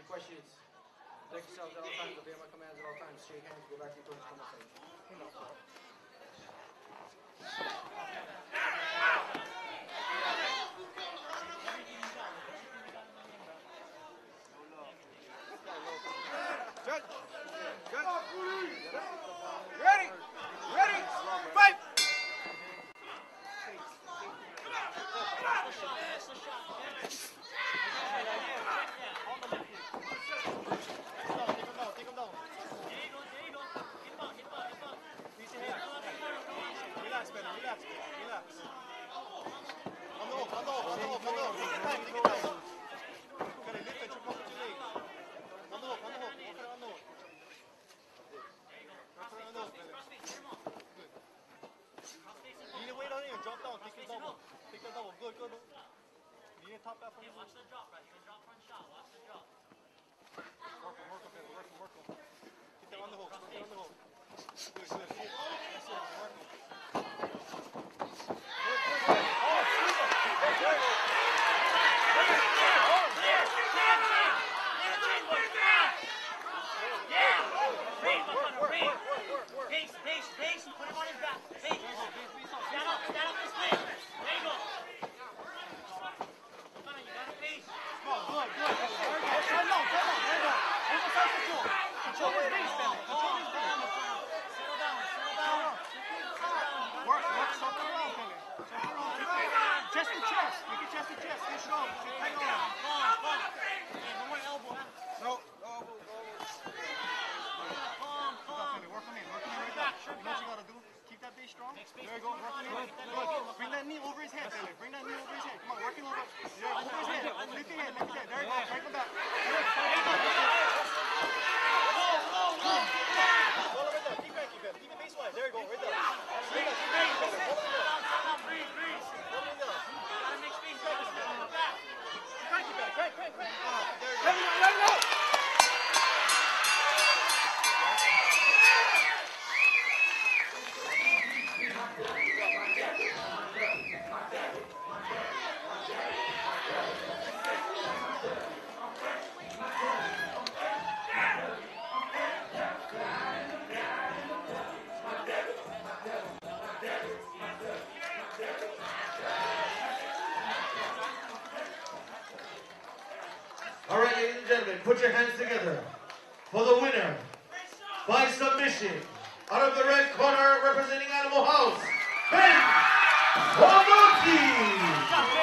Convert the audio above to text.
questions. Protect yourselves at all times. Obey my commands at all times. Shake hands. Go back to your toes. Come on, Good. Good. Ready. Ready. Fight. Top back from the watch the drop, right? You can drop front shot. Watch the drop. Work him, work him, work him, work him. Get that on the hook, get that on the hook. Good, good. That's it, work him. Pace, pace, pace. Put him on his back. Pace. Stand up this way. There you go. Good, good. Turn low, there you go. Emphasize control. Control his base, man. Control his base. Settle down, settle down. Work something around, Kelly. Something around. Chest to chest. Make it chest to chest. Stay strong. Hang on. Calm. Hey, no more elbow, huh? No elbow. Calm. Work on me right there. You know what you gotta do? Keep that base strong. There you go. Work on me. Good. Bring that knee over his head, Kelly. Bring that knee over his head. Come on, working over. Yeah, over his head. Lift your head. There you go. Break him back. Keep it base-wise. There you go. Right there. Breathe. Gotta make space. Crank it back. Crank. There you go. Let it go. All right, ladies and gentlemen, put your hands together for the winner by submission out of the red corner representing Animal House, Ben Wabuki.